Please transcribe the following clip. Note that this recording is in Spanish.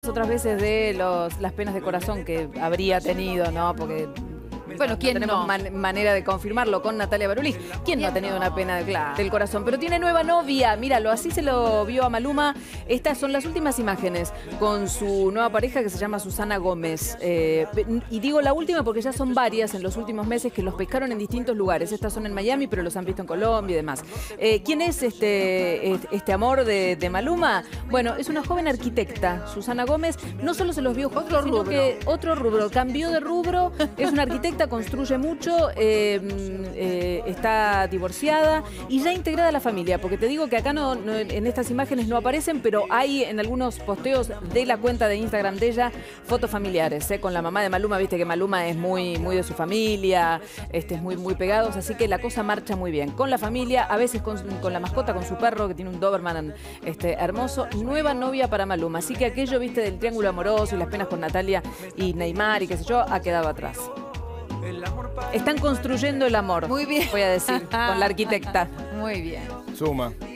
otras veces de las penas de corazón que habría tenido, ¿no? Porque... Bueno, ¿quién no? Manera de confirmarlo con Natalia Barulli. ¿Quién no ha tenido una pena del corazón? Pero tiene nueva novia. Míralo, así se lo vio a Maluma. Estas son las últimas imágenes con su nueva pareja que se llama Susana Gómez. Y digo la última porque ya son varias en los últimos meses que los pescaron en distintos lugares. Estas son en Miami, pero los han visto en Colombia y demás. ¿Quién es este amor de Maluma? Bueno, es una joven arquitecta, Susana Gómez. No solo se los vio juntos, sino que otro rubro. Cambió de rubro. Es una arquitecta, construye mucho, está divorciada y ya integrada a la familia, porque te digo que acá en estas imágenes no aparecen, pero hay en algunos posteos de la cuenta de Instagram de ella fotos familiares, con la mamá de Maluma. Viste que Maluma es muy de su familia, es muy pegados, así que la cosa marcha muy bien con la familia, a veces con la mascota, con su perro que tiene un Doberman hermoso. Nueva novia para Maluma, así que aquello, viste, del triángulo amoroso y las penas con Natalia y Neymar y qué sé yo, ha quedado atrás. Están construyendo el amor. Muy bien. Voy a decir, con la arquitecta. Muy bien. Suma.